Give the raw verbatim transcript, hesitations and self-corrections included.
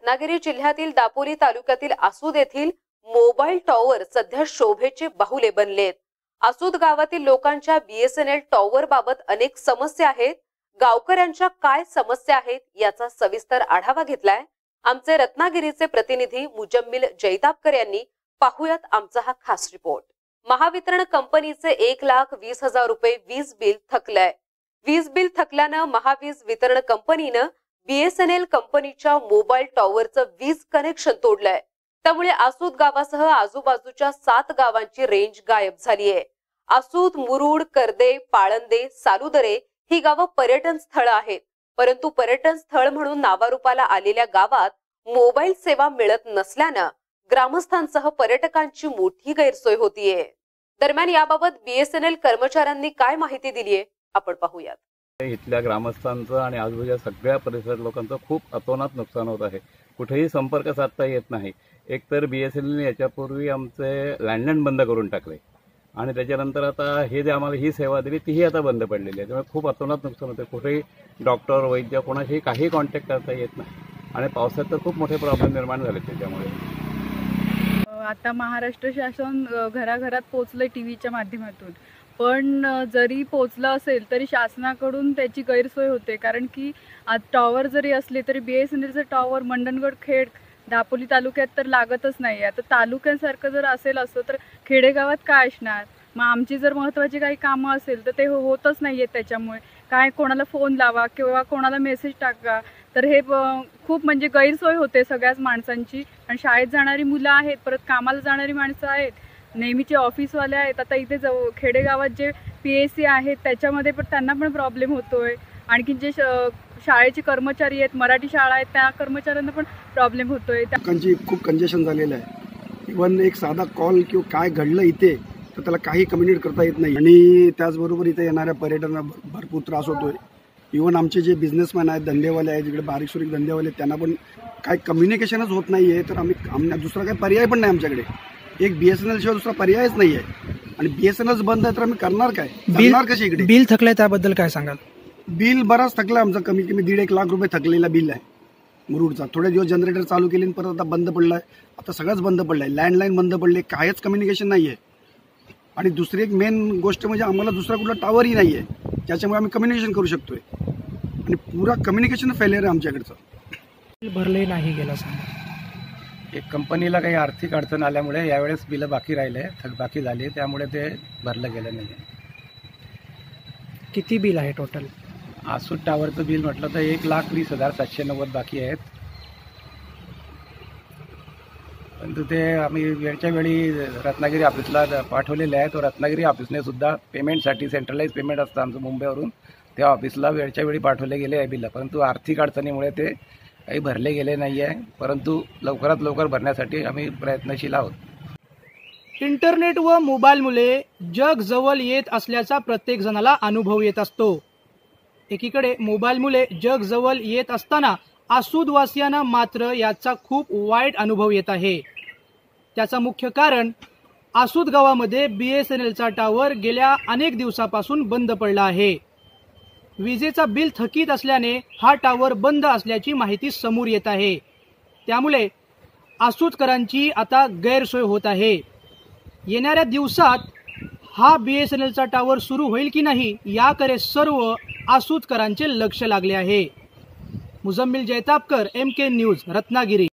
रत्नागिरी जिल्ह्यातील दापोली तालुक्यातील आसूद येथील मोबाईल टॉवर सध्या शोभेचे बाहुले बनलेत। आसूद गावातील लोकांच्या बीएसएनएल टॉवर बाबत अनेक समस्या आहेत। गावकऱ्यांच्या काय समस्या आहेत याचा सविस्तर आढावा घेतलाय आमचे रत्नागिरीचे प्रतिनिधी मुजम्मिल जैतापकर यांनी। पाहुयात आमचा हा खास रिपोर्ट। महावितरण कंपनीचे एक लाख वीस हजार रुपये वीज बिल थकलंय। वीज बिल थकल्यानं महावीज वितरण कंपनीनं बीएसएनएल कंपनीच्या मोबाईल टॉवरचं वीज कनेक्शन तोडलंय। त्यामुळे आसूद गावासह आजूबाजूच्या सात गावांची रेंज गायब झालीये। आसूद, मुरुड, करदे, पाळंदे, सालुदरे ही गावं पर्यटन स्थळ आहेत, परंतु पर्यटन स्थळ म्हणून नावारूपाला आलेल्या गावात मोबाईल सेवा मिळत नसल्यानं ग्रामस्थांसह पर्यटकांची मोठी गैरसोय होतीये। दरम्यान याबाबत बीएसएनएल कर्मचाऱ्यांनी काय माहिती दिलीये आपण पाहूयात। इथल्या ग्रामस्थांचं आणि आजूबाजूच्या सगळ्या परिसर लोकांचं खूप अतोनात नुकसान होत आहे। कुठेही संपर्क साधता येत नाही। एकतर बीएसएनएलने याच्यापूर्वी आमचे लँडलाईन बंद करून टाकले आणि त्याच्यानंतर आता हे जे आम्हाला ही सेवा दिली तीही आता बंद पडलेली आहे। त्यामुळे खूप अतोनात नुकसान होते। कुठेही डॉक्टर, वैद्य कोणाशी काही कॉन्टॅक्ट करता येत नाही आणि पावसात तर खूप मोठे प्रॉब्लेम निर्माण झाले त्याच्यामुळे। आता महाराष्ट्र शासन घराघरात पोहोचले टीव्हीच्या माध्यमातून, पण जरी पोहोचलं असेल तरी शासनाकडून त्याची गैरसोय होते। कारण की आज टॉवर जरी असले तरी बीएसएनएलचं टॉवर मंडणगड, खेड, दापोली तालुक्यात तर लागतच नाही। आता तालुक्यासारखं जर असेल असतं तर खेडेगावात काय असणार। मग आमची जर महत्त्वाची काही कामं असेल तर ते होतच नाही आहेत। त्याच्यामुळे काय कोणाला फोन लावा किंवा कोणाला मेसेज टाका, तर हे खूप म्हणजे गैरसोय होते सगळ्याच माणसांची। आणि शाळेत जाणारी मुलं आहेत, परत कामाला जाणारी माणसं आहेत, नेहमीचे ऑफिसवाले आहेत। आता इथे जवळ खेडेगावात जे पी एस सी आहेत त्याच्यामध्ये पण त्यांना पण प्रॉब्लेम होतोय। आणखी जे शाळेचे कर्मचारी आहेत, मराठी शाळा आहेत, त्या कर्मचाऱ्यांना पण प्रॉब्लेम होतोय। लोकांची खूप कंजेशन झालेलं आहे। इव्हन एक साधा कॉल किंवा काय घडलं इथे तर त्याला काही कम्युनिकेट करता येत नाही आणि त्याचबरोबर इथे येणाऱ्या पर्यटनाला भरपूर त्रास होतोय। इव्हन आमचे जे बिझनेसमॅन आहेत, धंदेवाले आहेत, जिकडे बारीक सुरीक धंदेवाले त्यांना पण काही कम्युनिकेशनच होत नाही आहे। तर आम्ही आम्ही दुसरा काही पर्याय पण नाही आमच्याकडे। एक बीएसएनएल शिवाय दुसरा पर्यायच नाही आहे आणि बीएसएनएल बंद आहे तर आम्ही करणार काय, करणार कशी इकडे। बिल थकलंय त्याबद्दल काय सांगाल? बिल बराच थकला आमचा, कमी कमी दीड एक लाख रुपये थकलेला बिल आहे मुरुडचा। थोडे दिवस जनरेटर चालू केले परत आता बंद पडलाय। आता सगळंच बंद पडलंय, लँडलाईन बंद पडले, काहीच कम्युनिकेशन नाही आहे। आणि दुसरी एक मेन गोष्ट म्हणजे आम्हाला दुसरा कुठला टॉवरही नाही आहे ज्याच्यामुळे आम्ही कम्युनिकेशन करू शकतोय आणि पुरा कम्युनिकेशन फेलियर आहे आमच्याकडचं। भरले नाही गेला सांगा। एक कंपनीला काही आर्थिक अडचण आल्यामुळे यावेळेस बिलं बाकी राहिले, थकबाकी झाली, त्यामुळे ते भरलं गेलं नाही। किती बिल आहे टोटल? आसूद टॉवरचं बिल म्हटलं तर एक लाख वीस हजार सातशे नव्वद बाकी आहेत। परंतु ते आम्ही वेळच्या वेळी रत्नागिरी ऑफिसला पाठवलेले आहे। तो रत्नागिरी ऑफिसने सुद्धा पेमेंटसाठी सेंट्रलाइज पेमेंट असतं आमचं मुंबईवरून, त्या ऑफिसला वेळच्या वेळी पाठवले गेले आहे बिलं, परंतु आर्थिक अडचणीमुळे ते काही भरले गेले नाही आहे। परंतु लवकरात लवकर भरण्यासाठी आम्ही प्रयत्नशील आहोत। इंटरनेट व मोबाईलमुळे जग जवळ येत असल्याचा प्रत्येक जणाला अनुभव येत असतो। एकीकडे मोबाईलमुळे जग जवळ येत असताना आसूदवासियांना मात्र याचा खूप वाईट अनुभव येत आहे। त्याचा मुख्य कारण आसूद गावामध्ये बीएसएनएलचा टॉवर गेल्या अनेक दिवसापासून बंद पडला आहे। विजेचा बिल थकीत असल्याने हा टॉवर बंद असल्याची माहिती समोर येत आहे। त्यामुळे आसूदकरांची आता गैरसोय होत आहे। येणाऱ्या दिवसात हा बीएसएनएलचा टॉवर सुरू होईल की नाही याकडे सर्व आसूदकरांचे लक्ष लागले आहे। Muzammil Jaitapkar, M K news, Ratnagiri.